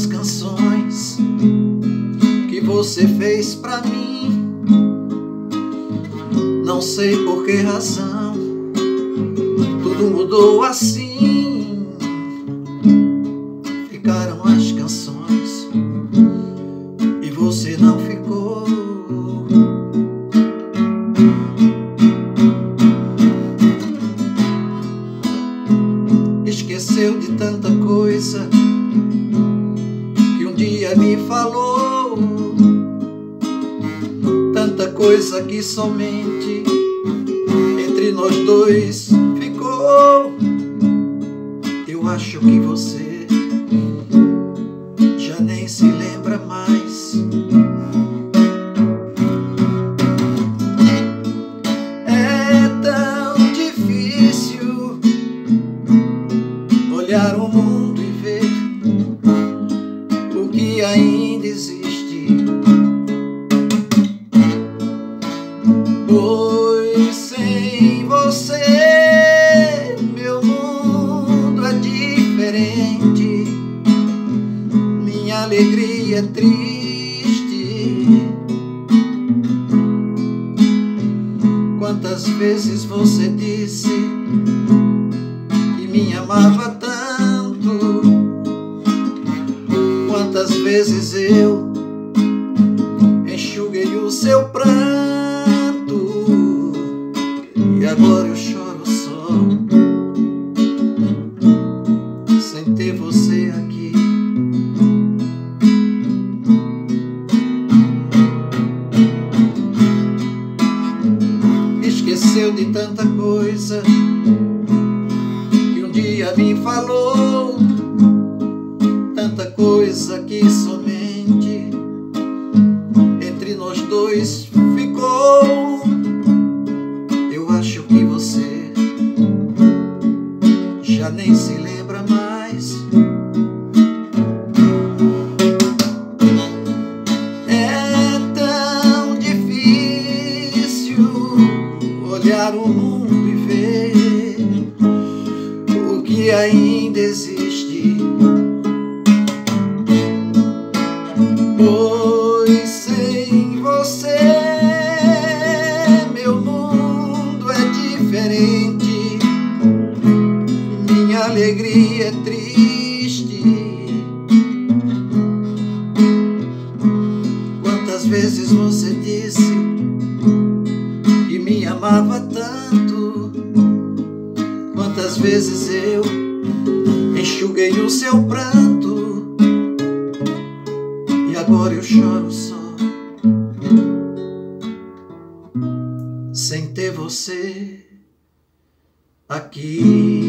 as canções que você fez pra mim. Não sei por que razão tudo mudou assim. Ficaram as canções e você não ficou. Esqueceu de tanta coisa que um dia me falou, tanta coisa que somente entre nós dois ficou. Eu acho que você já nem se lembra mais. É tão difícil olhar o mundo e ver o que ainda existe, pois sem você meu mundo é diferente, minha alegria é triste. Quantas vezes você disse que me amava tanto, quantas vezes eu enxuguei o seu pranto, e agora eu choro só sem ter você aqui. Esqueceu de tanta coisa que um dia me falou, tanta coisa que somente entre nós dois ficou. Eu acho que você já nem se lembra mais. É tão difícil olhar o mundo e ver o que ainda existe, pois sem você meu mundo é diferente, minha alegria é triste. Quantas vezes você disse que me amava tanto, quantas vezes eu enxuguei o seu pranto, e agora eu choro só sem ter você aqui.